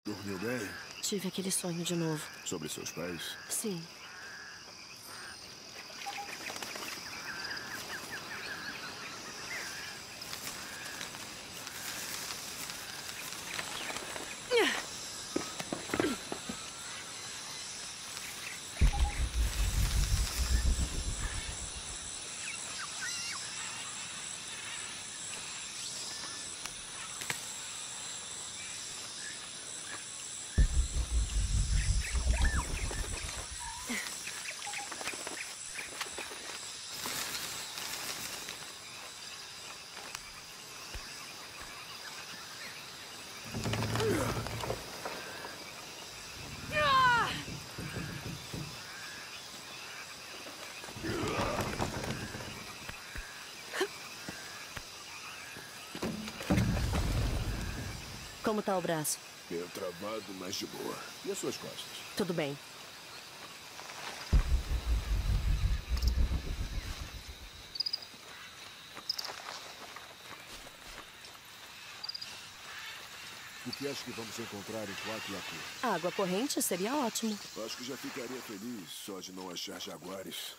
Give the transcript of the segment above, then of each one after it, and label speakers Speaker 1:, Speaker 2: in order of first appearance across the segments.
Speaker 1: Dormiu bem?
Speaker 2: Tive aquele sonho de novo.
Speaker 1: Sobre seus pais?
Speaker 2: Sim. Como tá o braço?
Speaker 1: Meio travado, mas de boa. E as suas costas?
Speaker 2: Tudo bem.
Speaker 1: O que acha que vamos encontrar em Coatlacourt?
Speaker 2: Água corrente seria ótimo.
Speaker 1: Acho que já ficaria feliz só de não achar jaguares.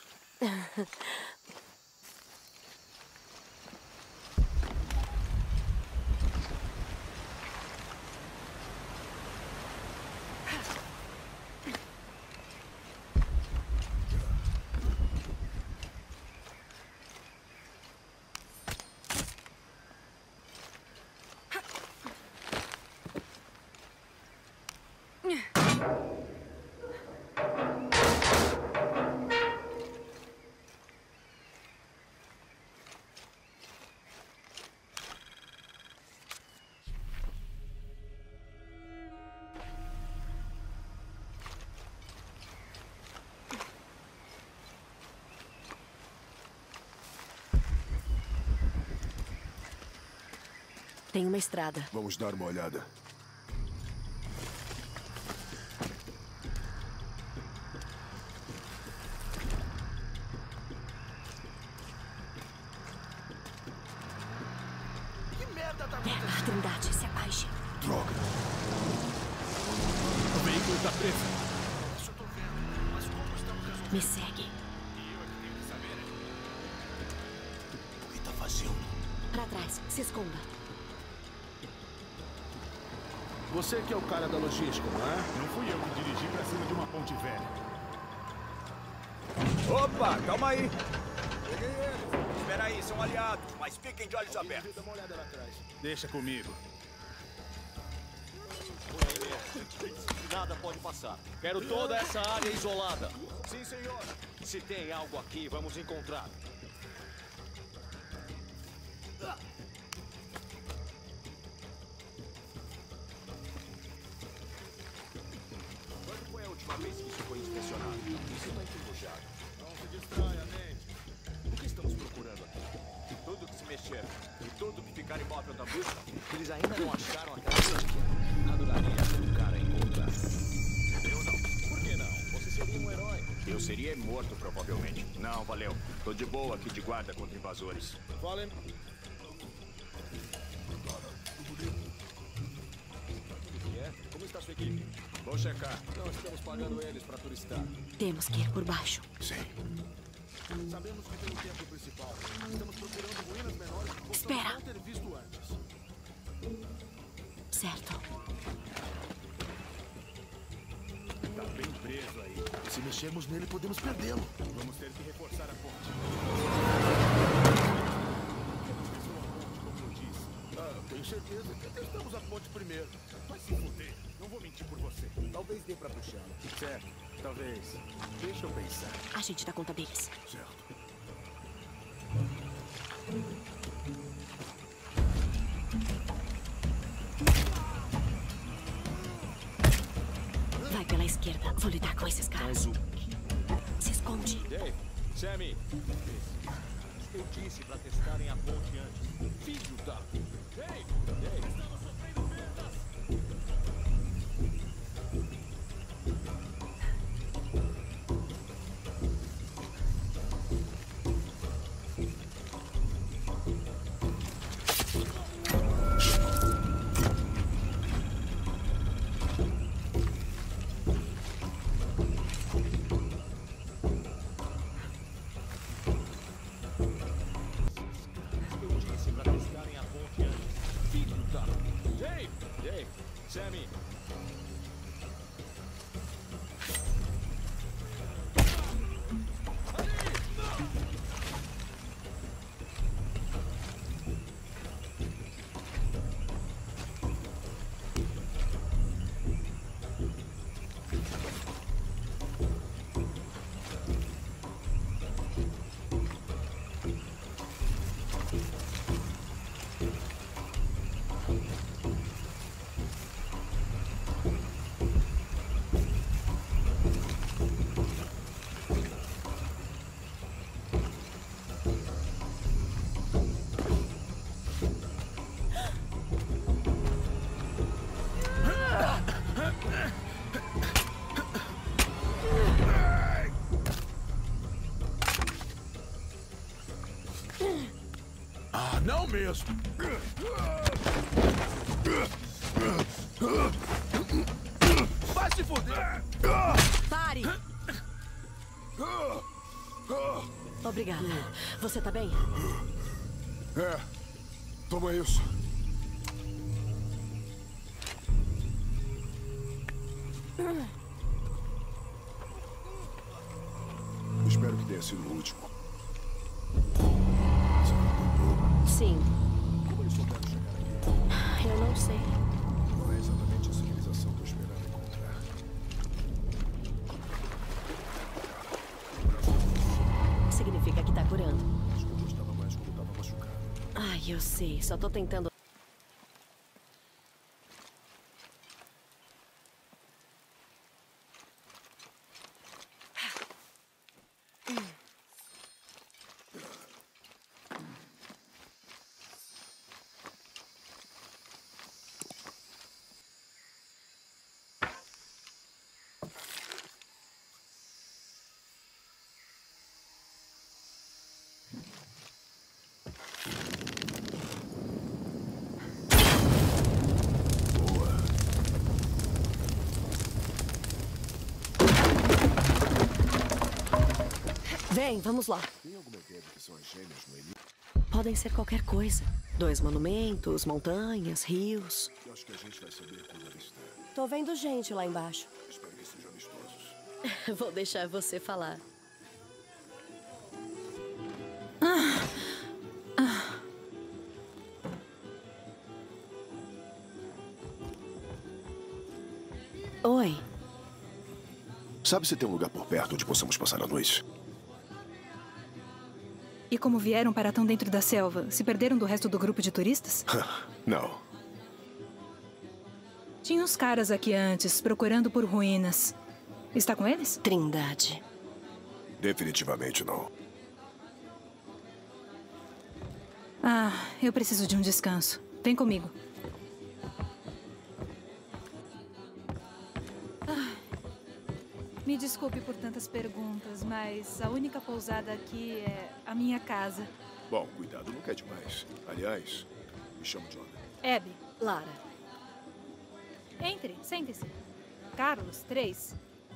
Speaker 2: Tem uma estrada.
Speaker 1: Vamos dar uma olhada.
Speaker 3: Que merda tá
Speaker 2: A
Speaker 3: acontecendo?
Speaker 2: Trindade, se abaixe.
Speaker 1: Droga!
Speaker 3: O veículo tá preso. Isso eu tô vendo. Mas como estamos resolvendo?
Speaker 2: Me segue.
Speaker 3: E eu é que tenho que saber. O que tá fazendo?
Speaker 2: Pra trás. Se esconda.
Speaker 3: Você que é o cara da logística, não é?
Speaker 4: Não fui eu que dirigi pra cima de uma ponte velha.
Speaker 5: Opa, calma aí. Peguei eles. Espera aí, são aliados, mas fiquem de olhos abertos.
Speaker 3: Dá uma olhada lá atrás.
Speaker 4: Deixa comigo.
Speaker 6: Por aí mesmo. Nada pode passar. Quero toda essa área isolada.
Speaker 5: Sim, senhor.
Speaker 6: Se tem algo aqui, vamos encontrar.
Speaker 5: Quando foi a última vez que isso foi inspecionado? Isso está enferrujado.
Speaker 4: Não se distraia, mente.
Speaker 5: O que estamos procurando aqui? Tudo que se mexer e tudo que ficar imóvel da busca.
Speaker 6: Eles ainda não acharam aquela relíquia. Adoraria ser um cara a encontrar.
Speaker 5: Eu não.
Speaker 6: Por que não? Você seria um herói.
Speaker 5: Eu seria morto, provavelmente. Não, valeu. Tô de boa aqui de guarda contra invasores.
Speaker 4: Falem.
Speaker 6: O que é? Como está sua equipe?
Speaker 5: Vou checar.
Speaker 6: Não estamos pagando eles para turistar.
Speaker 2: Temos que ir por baixo.
Speaker 1: Sim.
Speaker 4: Sabemos que tem o templo principal. Estamos procurando ruínas menores que possamos
Speaker 2: Espera.
Speaker 4: não ter visto antes.
Speaker 2: Certo.
Speaker 4: Tá bem preso aí.
Speaker 1: Se mexermos nele, podemos perdê-lo.
Speaker 4: Vamos ter que reforçar a ponte. Pessoa a ponte, como eu disse.
Speaker 1: Tenho certeza que testamos a ponte primeiro.
Speaker 4: Vai se fuder. Não vou mentir por você.
Speaker 5: Talvez dê pra puxar.
Speaker 4: Certo. Talvez. Deixa eu pensar.
Speaker 2: A gente dá conta deles.
Speaker 1: Certo.
Speaker 2: Vai pela esquerda. Vou lidar com esses caras. Se esconde.
Speaker 6: Dave, Sammy. Eu disse para testarem a ponte antes. Filho da... Dave, estamos sofrendo perdas. mim.
Speaker 1: Ah, não mesmo.
Speaker 4: Vai se fuder!
Speaker 2: Pare! Obrigada. Você tá bem?
Speaker 1: É. Toma isso. Espero que tenha sido o último.
Speaker 2: Sim.
Speaker 1: Como eles souberam chegar aqui?
Speaker 2: Eu não sei.
Speaker 1: Não é exatamente a civilização que eu esperava encontrar.
Speaker 2: Significa que tá curando.
Speaker 1: Acho que eu gostava mais quando eu tava machucado.
Speaker 2: Ai, eu sei. Só tô tentando. Vem, vamos lá.
Speaker 1: Tem alguma ideia do que são as gêmeas no Eli?
Speaker 2: Podem ser qualquer coisa. 2 monumentos, montanhas, rios.
Speaker 1: Eu acho que a gente vai saber quando ela está.
Speaker 2: Tô vendo gente lá embaixo.
Speaker 1: Espero que sejam amistosos.
Speaker 2: Vou deixar você falar. Oi.
Speaker 1: Sabe se tem um lugar por perto onde possamos passar a noite?
Speaker 7: E como vieram para tão dentro da selva? Se perderam do resto do grupo de turistas?
Speaker 1: Não.
Speaker 7: Tinha uns caras aqui antes, procurando por ruínas. Está com eles?
Speaker 2: Trindade.
Speaker 1: Definitivamente não.
Speaker 7: Ah, eu preciso de um descanso. Vem comigo. Me desculpe por tantas perguntas, mas a única pousada aqui é a minha casa.
Speaker 1: Bom, cuidado nunca é demais. Aliás, me chamo John.
Speaker 7: Abby,
Speaker 2: Lara.
Speaker 7: entre, sente-se. Carlos, 3.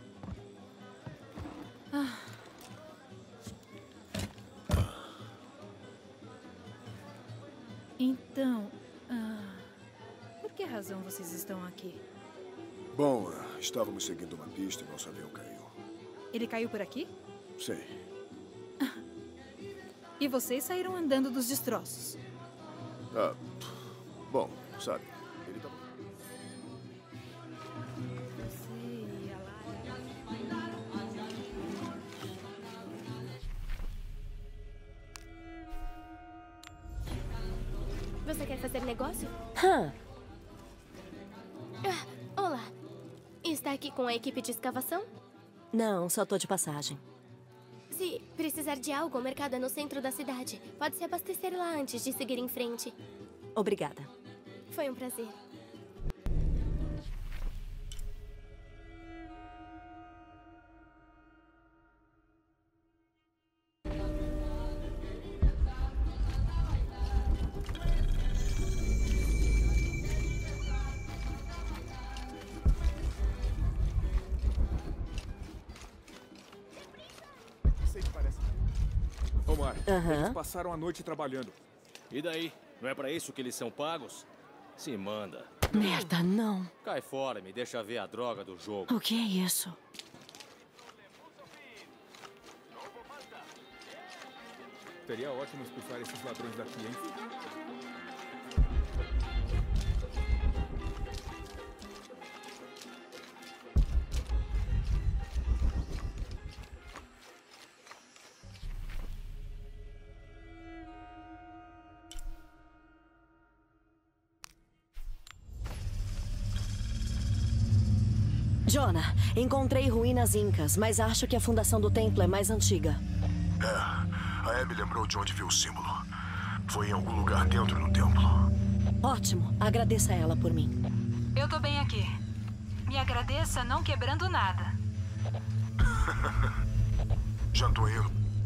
Speaker 7: Então, por que razão vocês estão aqui?
Speaker 1: Bom, estávamos seguindo uma pista e nosso avião caiu.
Speaker 7: Ele caiu por aqui?
Speaker 1: Sei.
Speaker 7: E vocês saíram andando dos destroços?
Speaker 1: Ah, bom, sabe, ele tava...
Speaker 7: Você e a Lara...
Speaker 8: Você quer fazer negócio? Olá. Está aqui com a equipe de escavação?
Speaker 2: Não, só tô de passagem.
Speaker 8: Se precisar de algo, o mercado é no centro da cidade. Pode se abastecer lá antes de seguir em frente.
Speaker 2: Obrigada.
Speaker 8: Foi um prazer.
Speaker 4: Sei que parece. Omar,
Speaker 2: Aham.
Speaker 4: eles passaram a noite trabalhando.
Speaker 6: E daí? Não é pra isso que eles são pagos? Se manda.
Speaker 2: Merda, não.
Speaker 6: Cai fora e me deixa ver a droga do jogo.
Speaker 2: O que é isso?
Speaker 4: Seria ótimo expulsar esses ladrões daqui, hein?
Speaker 2: Jonah, encontrei ruínas incas, mas acho que a fundação do templo é mais antiga.
Speaker 1: A Abby lembrou de onde viu o símbolo. Foi em algum lugar dentro do templo.
Speaker 2: Ótimo, agradeça a ela por mim.
Speaker 7: Eu tô bem aqui. Me agradeça não quebrando nada.
Speaker 1: Já tô indo.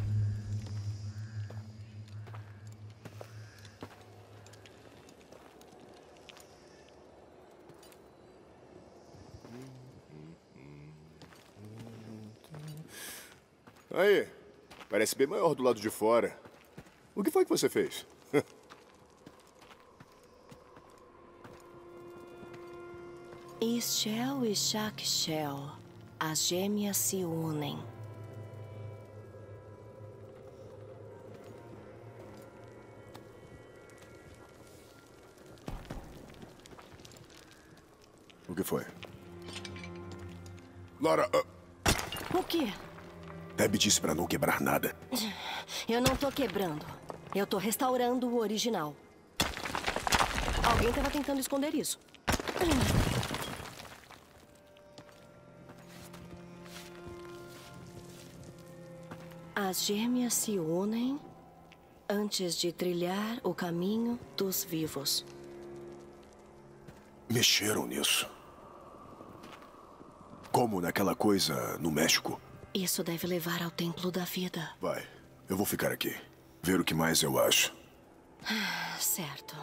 Speaker 1: Aí, parece bem maior do lado de fora. O que foi que você fez?
Speaker 2: Ixchel e Shaxchel, as gêmeas se unem.
Speaker 1: O que foi? Lara,
Speaker 2: O quê?
Speaker 1: Abby disse pra não quebrar nada.
Speaker 2: Eu não tô quebrando. Eu tô restaurando o original. Alguém tava tentando esconder isso. As gêmeas se unem antes de trilhar o caminho dos vivos.
Speaker 1: Mexeram nisso. Como naquela coisa no México.
Speaker 2: Isso deve levar ao Templo da Vida.
Speaker 1: Vai, eu vou ficar aqui. Ver o que mais eu acho.
Speaker 2: Certo.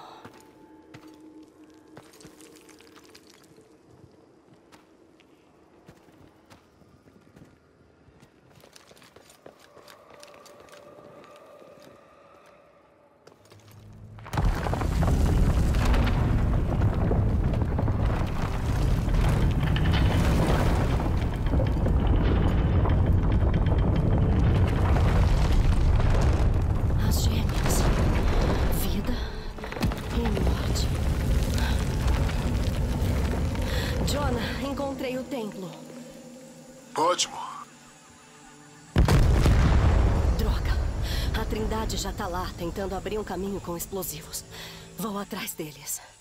Speaker 2: Encontrei o templo.
Speaker 1: Ótimo.
Speaker 2: Droga. A Trindade já tá lá, tentando abrir um caminho com explosivos. Vou atrás deles.